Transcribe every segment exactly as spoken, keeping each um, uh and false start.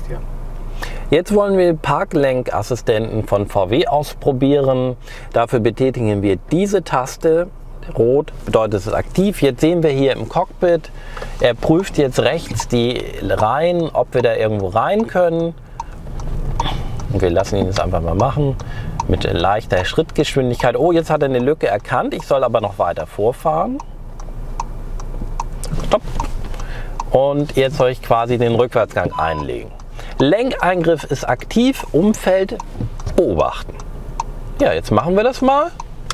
ja. Jetzt wollen wir Parklenkassistenten von V W ausprobieren. Dafür betätigen wir diese Taste. Rot bedeutet, es ist aktiv. Jetzt sehen wir hier im Cockpit, er prüft jetzt rechts die Reihen, ob wir da irgendwo rein können. Und wir lassen ihn das einfach mal machen mit leichter Schrittgeschwindigkeit. Oh, jetzt hat er eine Lücke erkannt. Ich soll aber noch weiter vorfahren. Stopp. Und jetzt soll ich quasi den Rückwärtsgang einlegen. Lenkeingriff ist aktiv, Umfeld beobachten. Ja, jetzt machen wir das mal.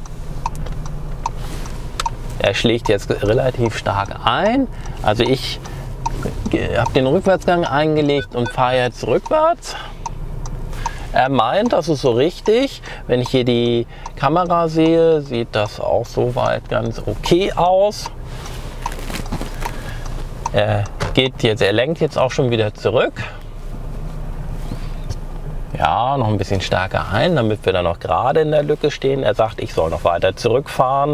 Er schlägt jetzt relativ stark ein. Also ich habe den Rückwärtsgang eingelegt und fahre jetzt rückwärts. Er meint, das ist so richtig. Wenn ich hier die Kamera sehe, sieht das auch soweit ganz okay aus. Er geht jetzt, er lenkt jetzt auch schon wieder zurück. Ja, noch ein bisschen stärker ein, damit wir dann noch gerade in der Lücke stehen. Er sagt, ich soll noch weiter zurückfahren.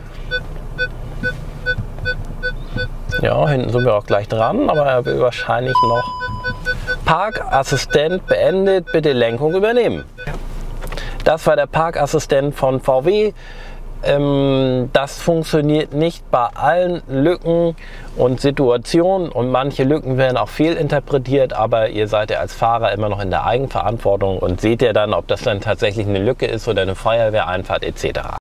Ja, hinten sind wir auch gleich dran, aber er will wahrscheinlich noch. Parkassistent beendet, bitte Lenkung übernehmen. Das war der Parkassistent von V W. Ähm, das funktioniert nicht bei allen Lücken und Situationen und manche Lücken werden auch fehlinterpretiert, aber ihr seid ja als Fahrer immer noch in der Eigenverantwortung und seht ja dann, ob das dann tatsächlich eine Lücke ist oder eine Feuerwehreinfahrt et cetera.